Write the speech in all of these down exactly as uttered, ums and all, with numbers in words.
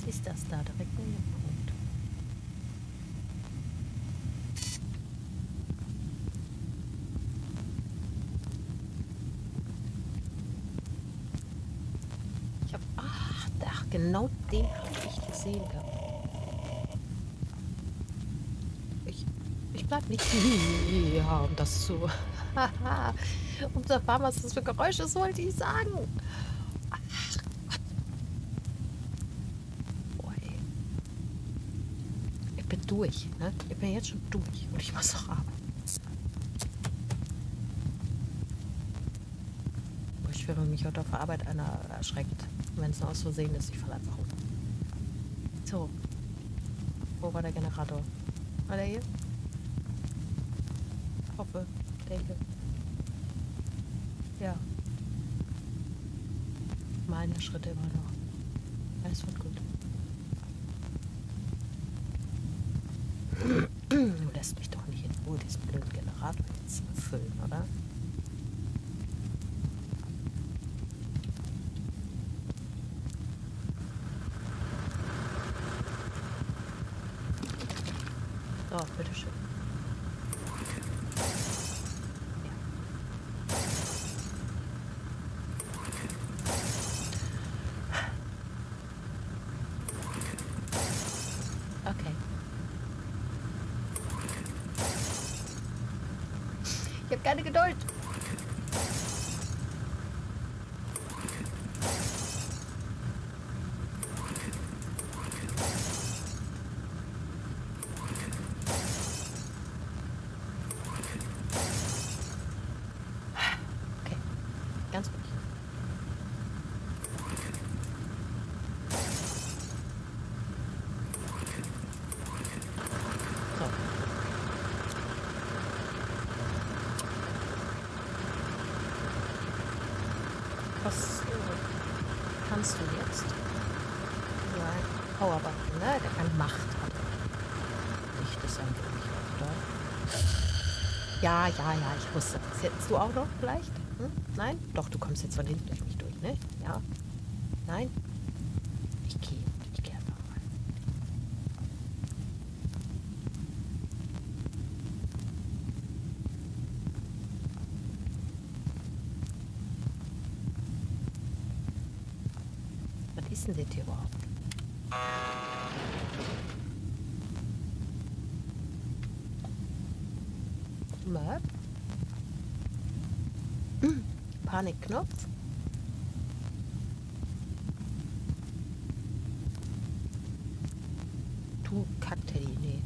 ist das da direkt neben dem Punkt? Ich hab... Ach, ach genau den habe ich gesehen gehabt. Ich, ich bleib nicht hier, um das zu... um zu erfahren, was das für Geräusche ist, wollte ich sagen. Ach Gott. Boah, ey. Ich bin durch, ne? Ich bin jetzt schon durch und ich muss noch arbeiten. Ich höre mich heute auf der Arbeit einer erschreckt. Wenn es nur aus Versehen ist, ich falle einfach um. So. Wo war der Generator? War der hier? Hoffe, denke. Ja. Meine Schritte immer noch. Alles wird gut. Du lässt mich doch nicht in Ruhe diesen blöden Generator jetzt befüllen, oder? So, bitteschön. Okay. Ich habe keine Geduld. Okay, ganz ruhig. So. Was äh, kannst du jetzt? So ein Powerbutton, ne? Der keine Macht hat. Licht ist ein wenig öfter. Ja, ja, ja, ich wusste das. Hättest du auch noch vielleicht? Hm? Nein? Doch, du kommst jetzt von hinten durch mich durch, ne? Ja? Nein? Ich gehe. Ich gehe einfach mal. Was ist denn das hier überhaupt? Map? Hm. Panikknopf? Du Kackteddy, nee.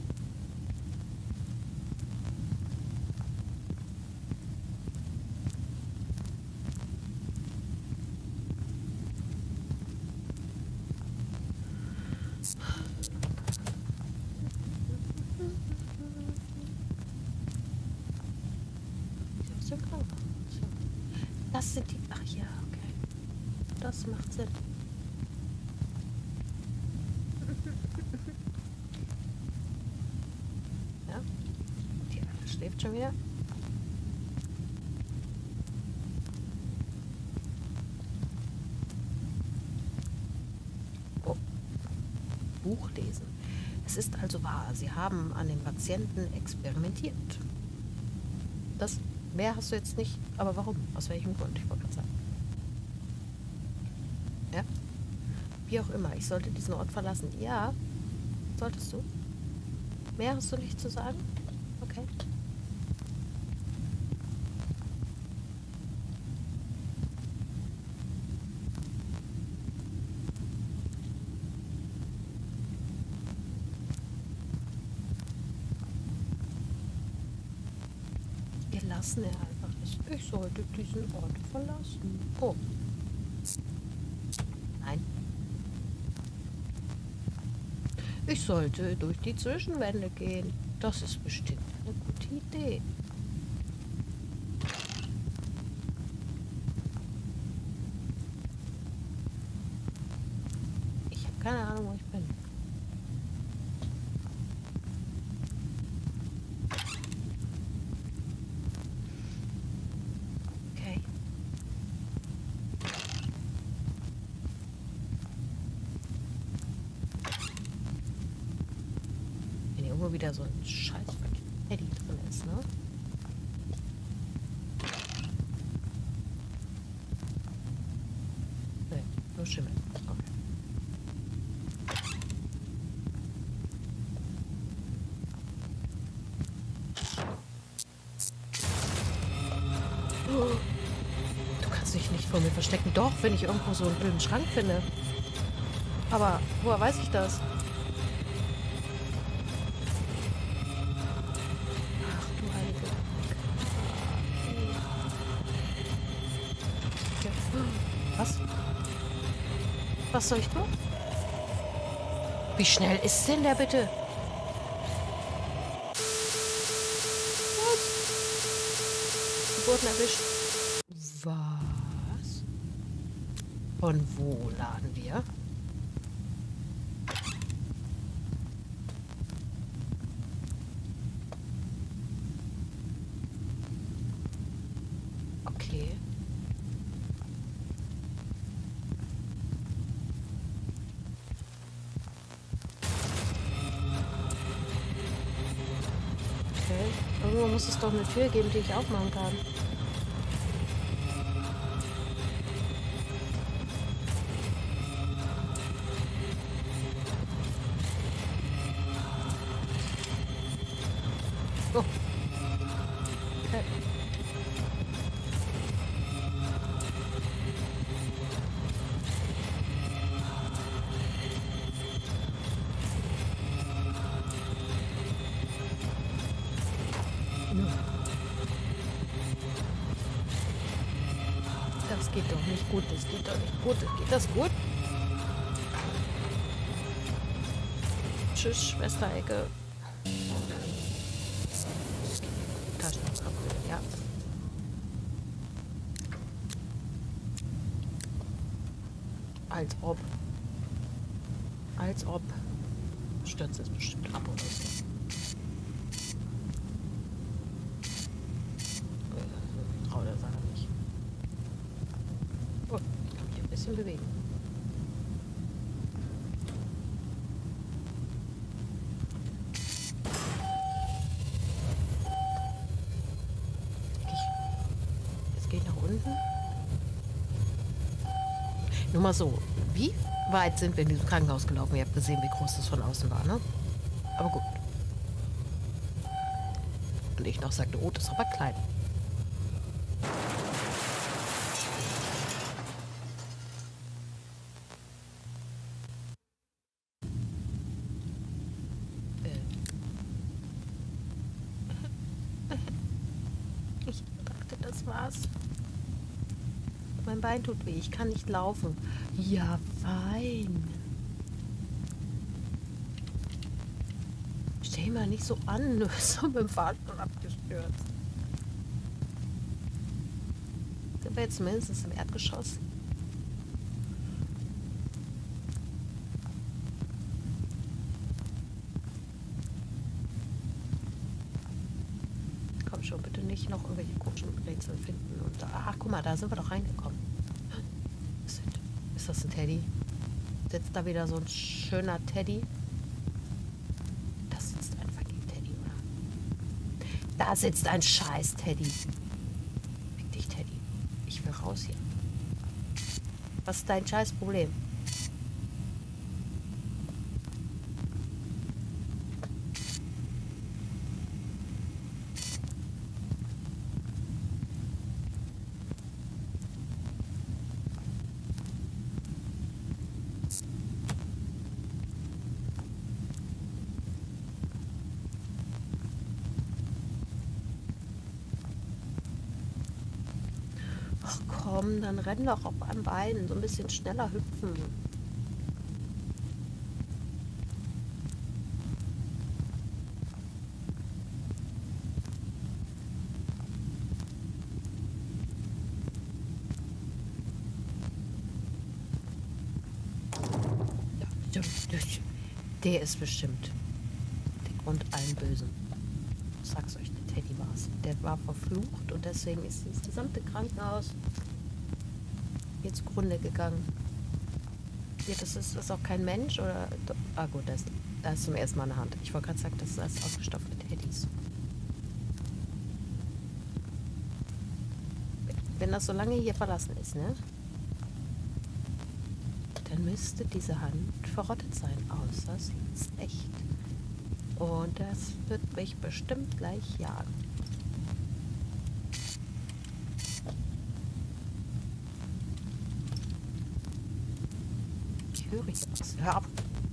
Das sind die... Ach ja, okay. Das macht Sinn. Ja. Die Alte schläft schon wieder. Oh. Buch lesen. Es ist also wahr, Sie haben an den Patienten experimentiert. Das... Mehr hast du jetzt nicht, aber warum? Aus welchem Grund? Ich wollte gerade sagen. Ja? Wie auch immer, ich sollte diesen Ort verlassen. Ja, solltest du. Mehr hast du nicht zu sagen? Okay. Lassen er einfach nicht. Ich sollte diesen Ort verlassen. Oh. Nein. Ich sollte durch die Zwischenwände gehen. Das ist bestimmt eine gute Idee. Ich habe keine Ahnung, wo ich bin. wieder so ein scheiß Teddy drin ist, ne? Ne, nur Schimmel. Okay. Oh. Du kannst dich nicht vor mir verstecken. Doch, wenn ich irgendwo so einen blöden Schrank finde. Aber woher weiß ich das? Ach du heilige. Okay. Was? Was soll ich tun? Wie schnell ist denn der bitte? Was? Sie wurden erwischt. Was? Von wo laden wir? Okay. Okay. Irgendwo muss es doch eine Tür geben, die ich aufmachen kann. Oh. Okay. Das geht doch nicht gut, das geht doch nicht gut. Geht das gut? Tschüss, Schwester-Ecke. Taschenlampe, ja. Als ob. Als ob. Stürzt es bestimmt ab oder so. Ich trau der Sache nicht. Oh, ich kann mich ein bisschen bewegen. Es geht nach unten. Nur mal so, wie weit sind wir in diesem Krankenhaus gelaufen? Ihr habt gesehen, wie groß das von außen war, ne? Aber gut. Und ich noch sagte, oh, das ist aber klein. Ich dachte, das war's. Mein Bein tut weh, ich kann nicht laufen. Ja, fein. Steh mal nicht so an, du bist so mit dem Fahrstuhl abgestürzt. Sind wir jetzt mindestens im Erdgeschoss? Komm schon, bitte nicht noch irgendwelche komischen Rätsel finden. Und da, ach, guck mal, da sind wir doch reingekommen. Ist das, ist das ein Teddy? Sitzt da wieder so ein schöner Teddy? Das sitzt ein fucking Teddy, oder? Da sitzt ein scheiß Teddy. Fick dich, Teddy. Ich will raus hier. Was ist dein scheiß Problem? Ach komm, dann renn doch auf einem Bein. So ein bisschen schneller hüpfen. Ja, der ist bestimmt der Grund allen Bösen. Ich sag's euch, der Teddy war's. Der war verflucht und deswegen ist das gesamte Krankenhaus hier zugrunde gegangen. Hier, das ist, das ist auch kein Mensch oder... Ah gut, das ist Da ist zum ersten Mal eine Hand. Ich wollte gerade sagen, das ist alles ausgestopfte Teddys. Wenn das so lange hier verlassen ist, ne? Dann müsste diese Hand verrottet sein. Außer sie ist echt. Und das wird mich bestimmt gleich jagen. Ich höre jetzt. Hör ab.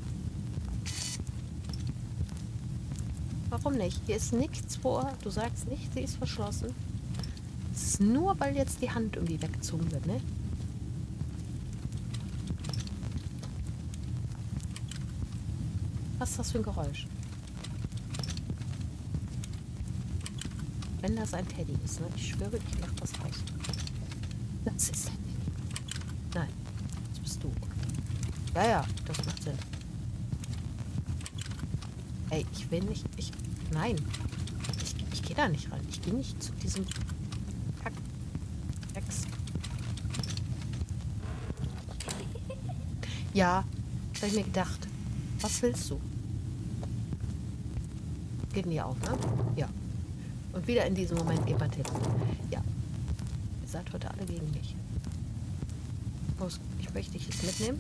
Warum nicht? Hier ist nichts vor. Du sagst nicht, sie ist verschlossen. Es ist nur, weil jetzt die Hand irgendwie weggezogen wird, ne? Was ist das für ein Geräusch? Wenn das ein Teddy ist, ne? Ich schwöre, ich mach das raus. Das ist ein Teddy. Nein, das bist du. Ja, ja, das macht Sinn. Ey, ich will nicht... Ich... Nein. Ich, ich gehe da nicht rein. Ich gehe nicht zu diesem... Kack... Ex. Ja, das habe ich mir gedacht. Was willst du? Geht mir auch, ne? Ja. Und wieder in diesem Moment geht mein Telefon. Ja. Ihr seid heute alle gegen mich. Los, ich möchte dich jetzt mitnehmen.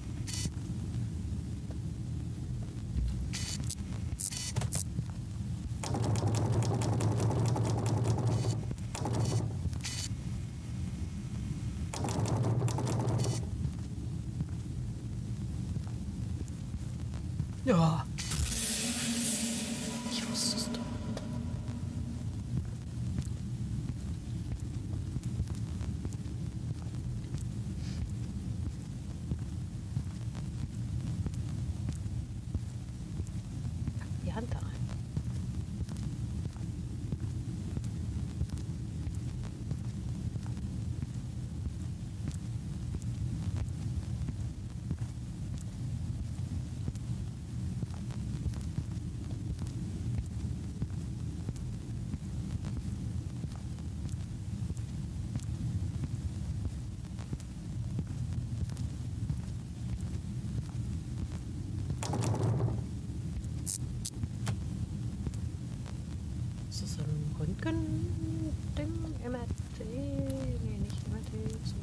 Ja. Ich wusste es doch. Die Hand da rein. Ist das ein Röntgen-Ding? M R T? Nee, nicht M R T, C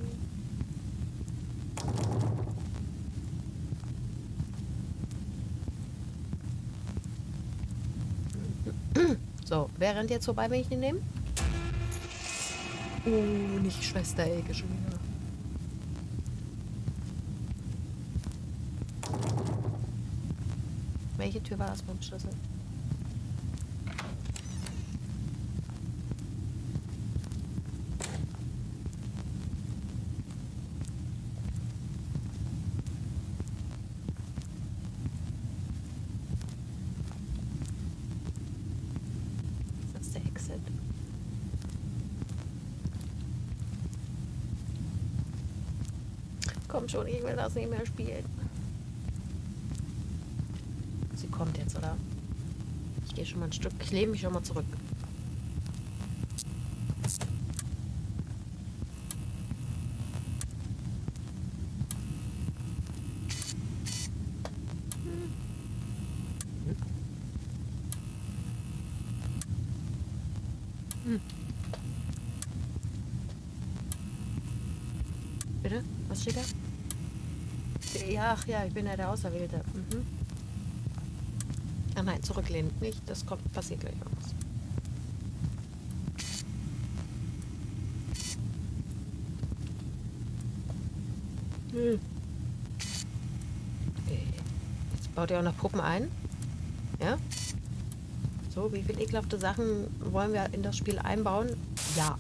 T. So, wer rennt jetzt vorbei, wenn ich den nehme? Oh, nicht Schwester Elke schon wieder. Welche Tür war das mit dem Schlüssel? Das ist der Exit. Komm schon, ich will das nicht mehr spielen. Sie kommt jetzt, oder? Ich gehe schon mal ein Stück, ich lehne mich schon mal zurück. Hm. Bitte? Was steht da? Ja, ach ja, ich bin ja der Auserwählte. Mhm. Ach nein, zurücklehnen. Nicht, das kommt, passiert gleich was. Hm. Jetzt baut ihr auch noch Puppen ein. Ja? So, wie viele ekelhafte Sachen wollen wir in das Spiel einbauen? Ja.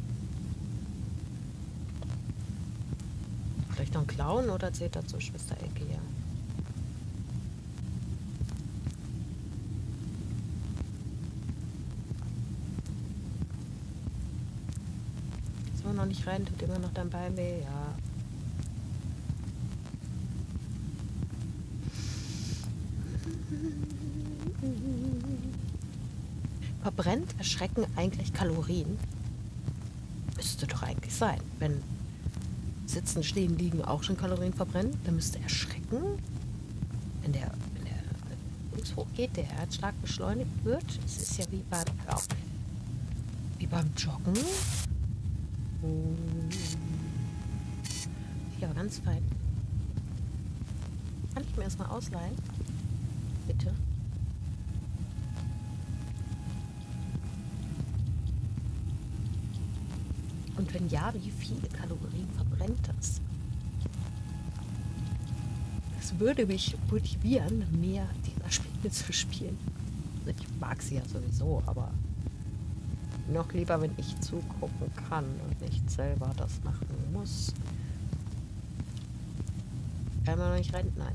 Vielleicht noch ein Clown oder zählt dazu Schwester Elke hier? So, noch nicht rein, tut immer noch dein Bein weh, ja. Verbrennt Erschrecken eigentlich Kalorien? Müsste doch eigentlich sein. Wenn Sitzen, Stehen, Liegen auch schon Kalorien verbrennen, dann müsste Erschrecken, wenn der, wenn der Links hoch geht, der Herzschlag beschleunigt wird. Es ist ja wie beim, ja, wie beim Joggen. Oh. Ja, ganz fein. Kann ich mir erstmal ausleihen? Bitte. Und wenn ja, wie viele Kalorien verbrennt das? Das würde mich motivieren, mehr dieser Spiele zu spielen. Also ich mag sie ja sowieso, aber noch lieber, wenn ich zugucken kann und nicht selber das machen muss. Kann man noch nicht rennen? Nein.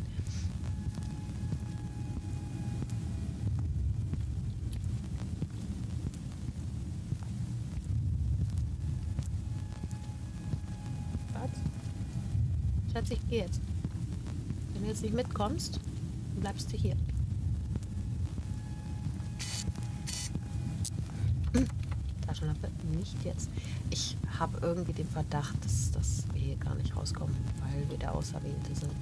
Schatz, ich gehe jetzt. Wenn du jetzt nicht mitkommst, dann bleibst du hier. Taschenlampe, nicht jetzt. Ich habe irgendwie den Verdacht, dass, dass wir hier gar nicht rauskommen, weil wir der Auserwählte sind.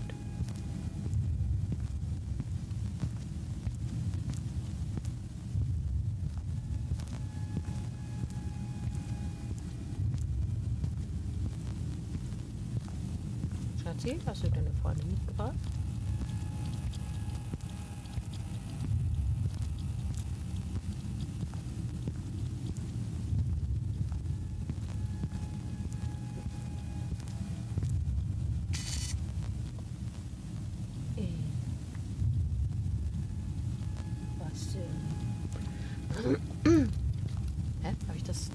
Schatzi, hast du deine Freundin mitgebracht? Hä? Habe ich das?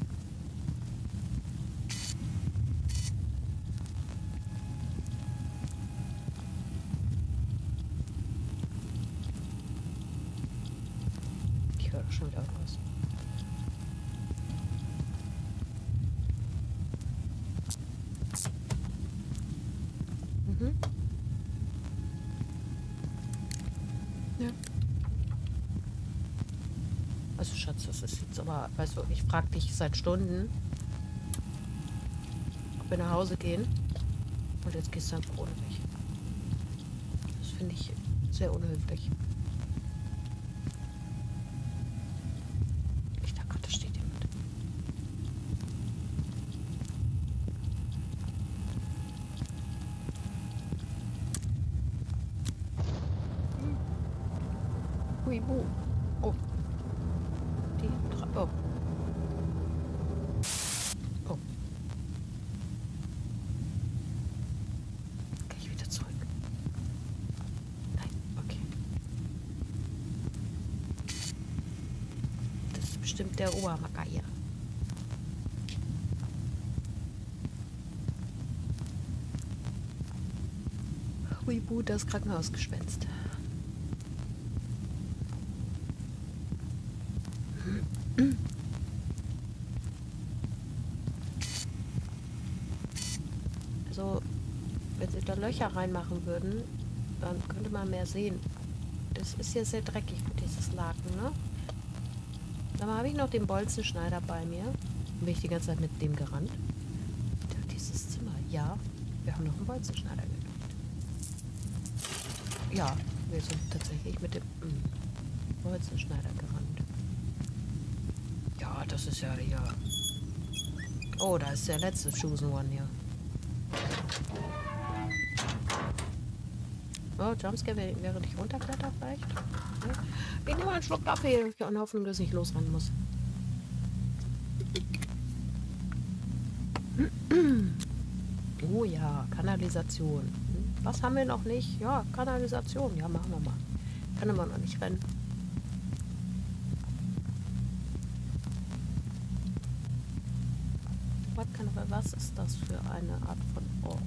Ich höre schon wieder was. Mhm. Ja. Also Schatz, das ist jetzt aber, weißt du, ich frage dich seit Stunden, ob wir nach Hause gehen und jetzt gehst du einfach ohne mich. Das finde ich sehr unhöflich. Ich dachte gerade, da steht jemand. Hui, bu. Oh. Oh. Oh. Kann ich wieder zurück? Nein, okay. Das ist bestimmt der Obermacker hier. Huibu, das Krankenhausgespenst. Also, wenn sie da Löcher reinmachen würden, dann könnte man mehr sehen. Das ist ja sehr dreckig, dieses Laken, ne? Dann habe ich noch den Bolzenschneider bei mir. Bin ich die ganze Zeit mit dem gerannt. Dieses Zimmer, ja. Wir haben noch einen Bolzenschneider gekriegt. Ja, wir sind tatsächlich mit dem mm, Bolzenschneider gerannt. Ja, das ist ja hier. Oh, da ist der letzte Chosen One hier. Oh, Jumpscare, während ich runterkletter vielleicht. Ja. Ich nehme einen Schluck Kaffee und hoffen, dass ich losrennen muss. Oh ja, Kanalisation. Was haben wir noch nicht? Ja, Kanalisation. Ja, machen wir mal. Kann man noch nicht rennen. Was ist das für eine Art von Ort?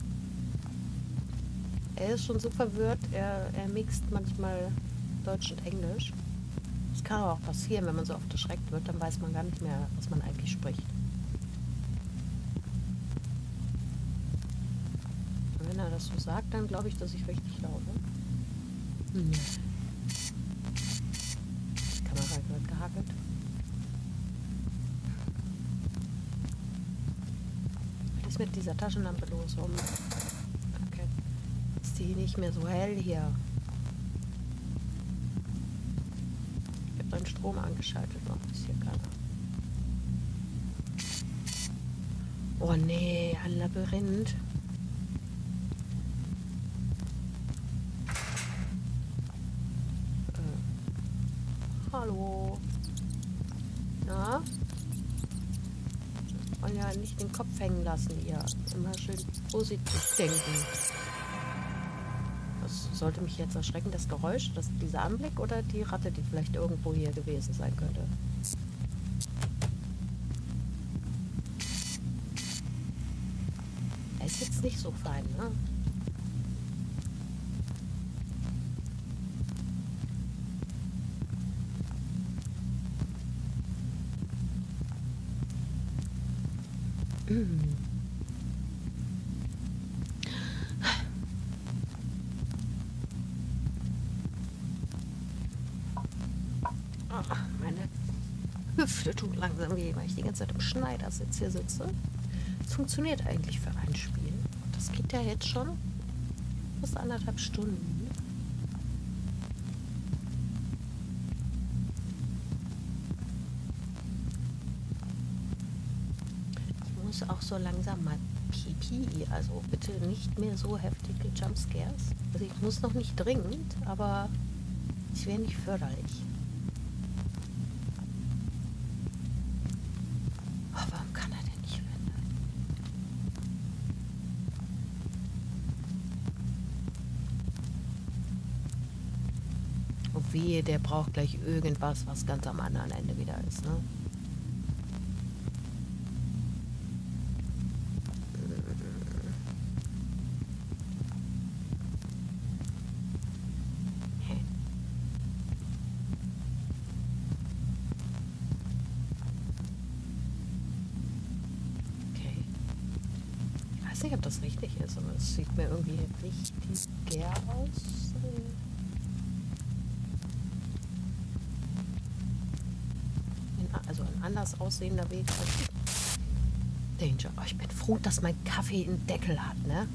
Er ist schon so verwirrt, er, er mixt manchmal Deutsch und Englisch. Das kann aber auch passieren, wenn man so oft erschreckt wird, dann weiß man gar nicht mehr, was man eigentlich spricht. Und wenn er das so sagt, dann glaube ich, dass ich richtig laufe. Hm. Die Kamera wird gehakelt. Was ist mit dieser Taschenlampe los? Warum? Okay. Ist die nicht mehr so hell hier? Strom angeschaltet. Noch ist hier keiner. Oh nee, ein Labyrinth. Äh. Hallo. Na? Und ja, nicht den Kopf hängen lassen hier. Immer schön positiv denken. Das sollte mich jetzt erschrecken, das Geräusch, das, dieser Anblick oder die Ratte, die vielleicht irgendwo hier gewesen sein könnte. Er ist jetzt nicht so fein, ne? Mm. Ach, meine Hüfte tut langsam weh, weil ich die ganze Zeit im Schneidersitz hier sitze. Es funktioniert eigentlich für ein Spiel. Das geht ja jetzt schon fast anderthalb Stunden. Ich muss auch so langsam mal Pipi. Also bitte nicht mehr so heftige Jumpscares. Also ich muss noch nicht dringend, aber es wäre nicht förderlich. Oh, warum kann er denn nicht rennen? Oh wehe, der braucht gleich irgendwas, was ganz am anderen Ende wieder ist, ne? Ich weiß nicht, ob das richtig ist, aber es sieht mir irgendwie richtig gär aus. Also ein anders aussehender Weg. Danger. Oh, ich bin froh, dass mein Kaffee einen Deckel hat, ne?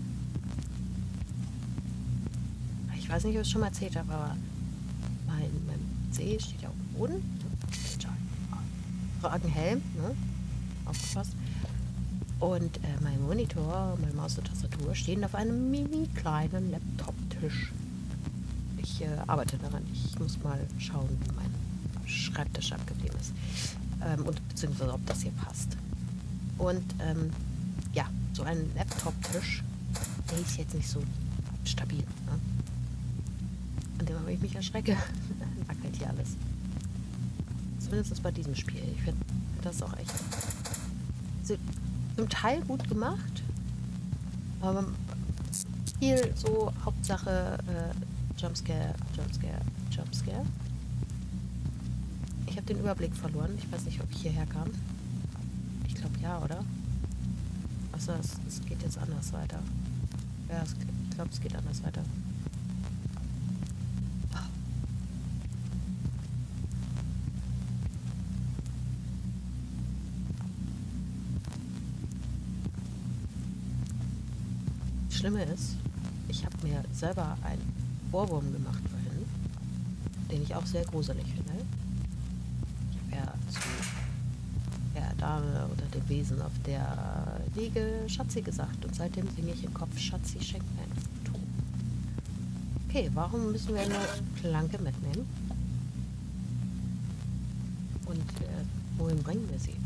Ich weiß nicht, ob ich es schon mal erzählt habe, aber mein, mein C steht ja auf dem Boden. Fragenhelm, ne? Aufgepasst. Und äh, mein Monitor, meine Maus und Tastatur stehen auf einem mini kleinen Laptop-Tisch. Ich äh, arbeite daran. Ich muss mal schauen, wie mein Schreibtisch abgeblieben ist. Ähm, und beziehungsweise ob das hier passt. Und ähm, ja, so ein Laptop-Tisch, der ist jetzt nicht so stabil. Ne? An dem, wenn ich mich erschrecke, wackelt hier alles. Zumindest bei diesem Spiel. Ich finde das auch echt so, zum Teil gut gemacht. Aber viel so Hauptsache äh, Jumpscare, Jumpscare, Jumpscare. Ich habe den Überblick verloren. Ich weiß nicht, ob ich hierher kam. Ich glaube ja, oder? Achso, es, es geht jetzt anders weiter. Ja, es, ich glaube, es geht anders weiter. Das Schlimme ist, ich habe mir selber einen Ohrwurm gemacht vorhin, den ich auch sehr gruselig finde. Ich habe ja zu der Dame oder dem Wesen auf der Liege Schatzi gesagt und seitdem singe ich im Kopf, Schatzi, schenk mir ein Foto. Okay, warum müssen wir eine Planke mitnehmen? Und äh, wohin bringen wir sie?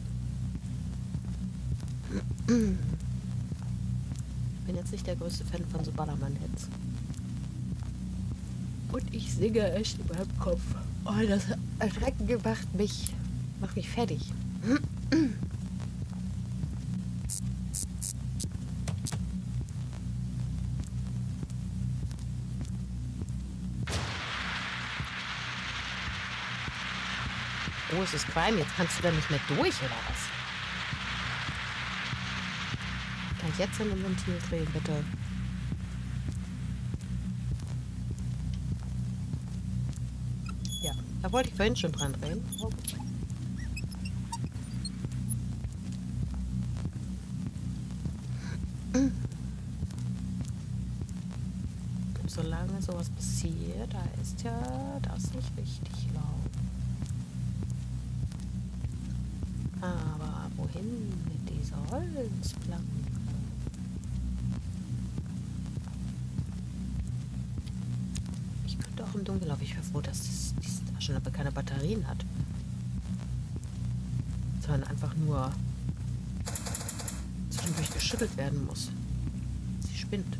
Ich bin jetzt nicht der größte Fan von so Ballermann-Hits. Und ich singe echt in meinem Kopf. Oh, das Erschrecken macht mich, macht mich fertig. Oh, es ist Crime. Jetzt kannst du da nicht mehr durch, oder was? Kann ich jetzt an dem Ventil drehen, bitte? Ja, da wollte ich vorhin schon dran drehen. Oh. Solange sowas passiert, da ist ja das nicht richtig laut. Aber wohin mit dieser Holzplanke? Ich könnte auch im Dunkeln laufen. Ich wäre froh, dass das, diese Taschenlampe keine Batterien hat. Sondern einfach nur zwischendurch geschüttelt werden muss. Sie spinnt.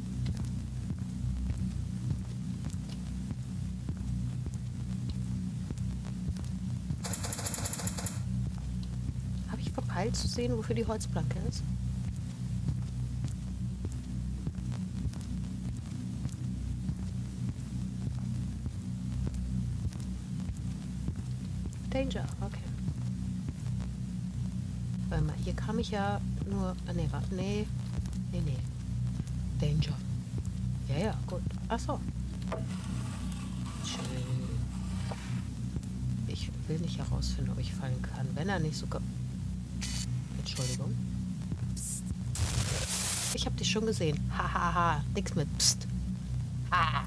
Habe ich verpeilt zu sehen, wofür die Holzplanke ist? Danger, okay. Warte mal, hier kam ich ja nur... Ah, nee, warte, nee. Nee, nee. Danger. Ja, ja, gut. Ach so. Schön. Ich will nicht herausfinden, ob ich fallen kann. Wenn er nicht sogar... Entschuldigung. Psst. Ich habe dich schon gesehen. Hahaha. Ha, ha. Nix mit Psst. Ha.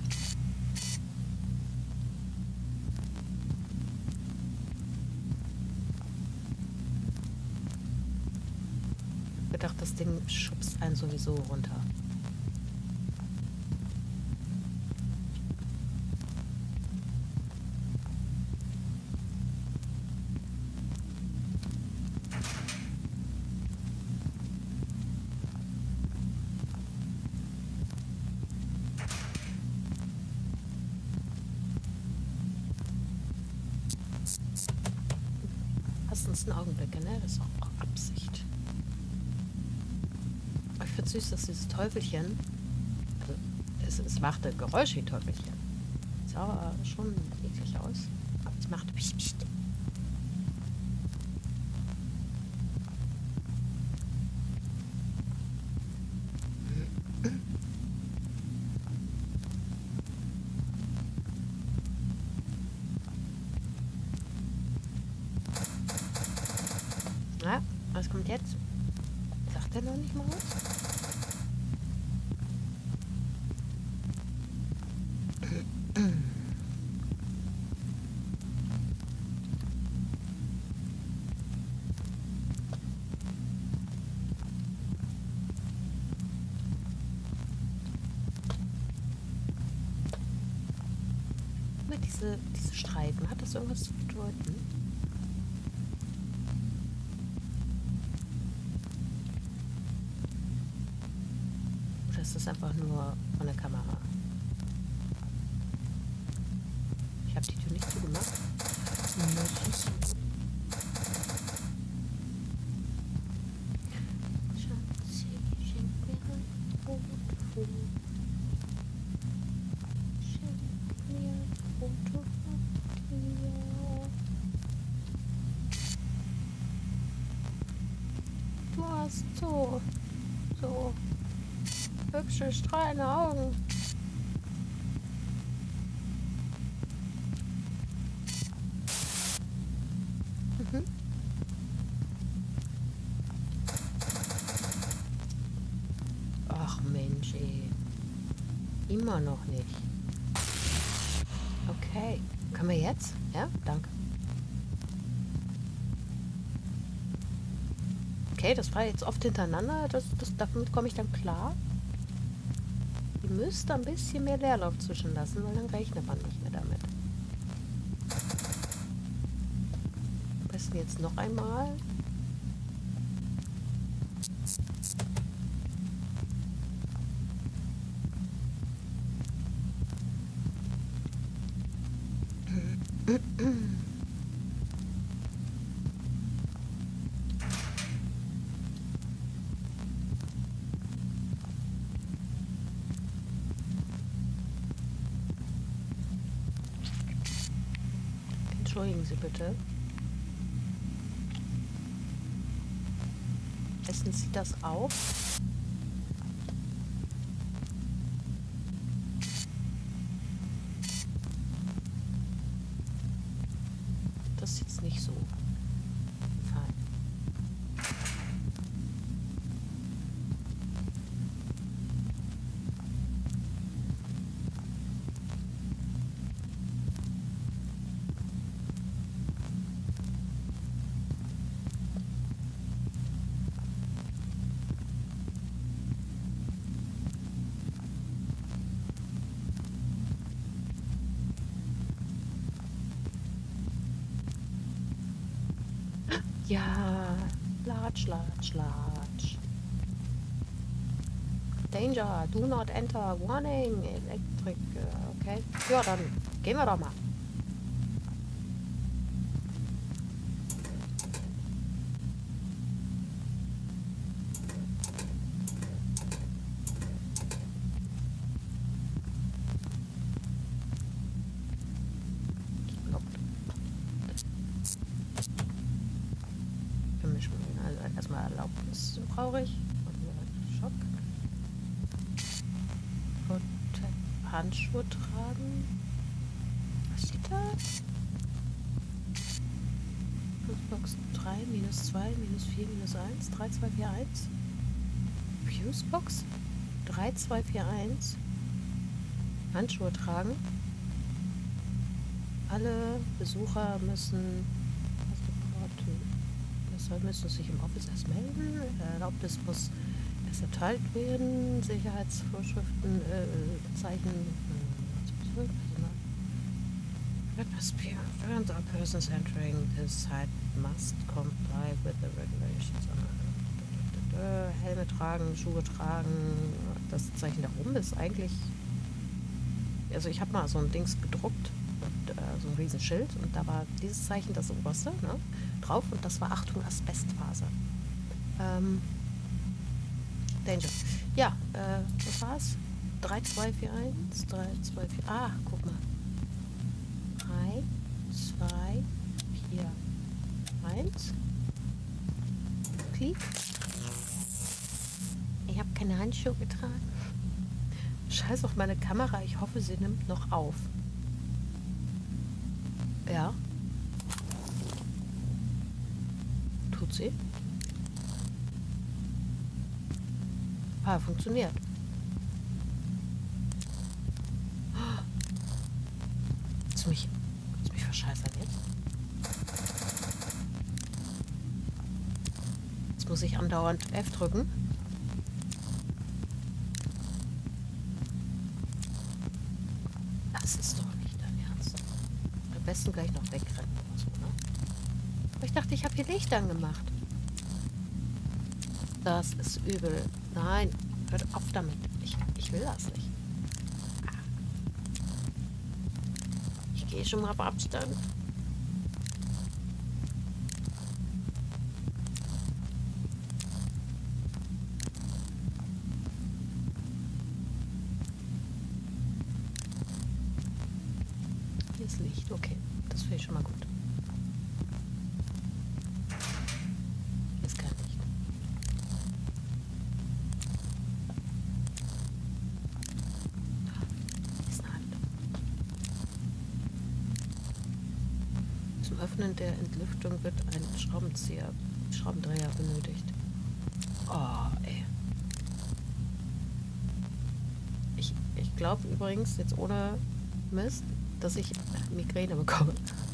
Ich dachte, das Ding schubst einen sowieso runter. Erstens ein Augenblick, ne? Das ist auch Absicht. Ich finde süß, dass dieses Teufelchen, also es, es machte Geräusche wie Teufelchen. Sah aber schon eklig aus. Es machte Psst, Psst. Na, was kommt jetzt? Sagt er noch nicht mal was? Mit diese, diese Streifen, hat das irgendwas zu bedeuten? Oder ist das einfach nur von der Kamera? Ich habe die Tür nicht zugemacht. Schatzi, schenk mir ein Foto. Schenk mir ein Foto von dir. Du hast so, so hübsche, strahlende Augen. Mhm. Ach Mensch, ey. Immer noch nicht. Okay. Können wir jetzt? Ja, danke. Okay, das war jetzt oft hintereinander. Das, das, damit komme ich dann klar. Ihr müsst ein bisschen mehr Leerlauf zwischenlassen, weil dann rechnet man nicht mehr damit. Am besten jetzt noch einmal. Entschuldigen Sie bitte. Essen Sie das auf? Das ist jetzt nicht so fein. Latsch, latsch, latsch. Danger, do not enter, warning, electric, okay. Ja, dann gehen wir doch mal. Also erstmal Erlaubnis brauche ich. Schock. Handschuhe tragen. Was steht da? Fusebox drei, minus zwei, minus vier, minus eins, drei, zwei, vier, eins. Fusebox drei, zwei, vier, eins. Handschuhe tragen. Alle Besucher müssen deshalb müssen sich im Office erst melden. Erlaubnis muss erst erteilt werden. Sicherheitsvorschriften, äh, Zeichen. Persons entering this site must comply with the regulations. Helme tragen, Schuhe tragen. Das Zeichen da oben ist eigentlich. Also ich habe mal so ein Dings gedruckt. Und, äh, so ein Riesenschild. Und da war dieses Zeichen das oberste, ne, drauf. Und das war Achtung Asbestfaser. Ähm, Danger. Ja, äh, was war's? drei, zwei, vier, eins. drei, zwei, vier. Ah, guck mal. drei, zwei, vier, eins. Klick. Ich habe keine Handschuhe getragen. Scheiß auf meine Kamera. Ich hoffe, sie nimmt noch auf. Ja. Tut sie. Ah, funktioniert. Willst du mich, willst du mich verscheißern jetzt? Jetzt muss ich andauernd F drücken. Das ist doch nicht dein Ernst. Am besten gleich noch wegrennen oder so, ne? Aber ich dachte, ich habe hier Licht angemacht. Das ist übel. Nein, hört auf damit. Ich, ich will das nicht. Ich gehe schon mal auf Abstand. Hier ist Licht, okay. Das finde ich schon mal gut. Hier ist kein Licht. Hier ist eine Hand. Zum Öffnen der Entlüftung wird ein Schraubenzieher, Schraubendreher benötigt. Oh, ey. Ich, ich glaube übrigens, jetzt ohne Mist, dass ich Migräne bekomme.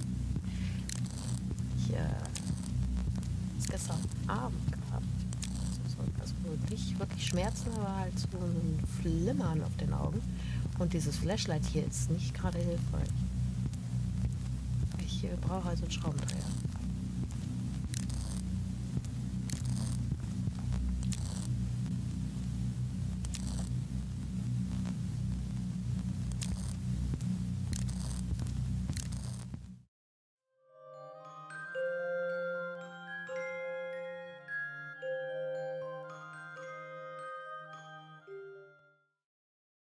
Ich äh, das gestern Abend gehabt. Also, also nicht wirklich Schmerzen, aber halt so ein Flimmern auf den Augen. Und dieses Flashlight hier ist nicht gerade hilfreich. Ich äh, brauche also einen Schraubendreher.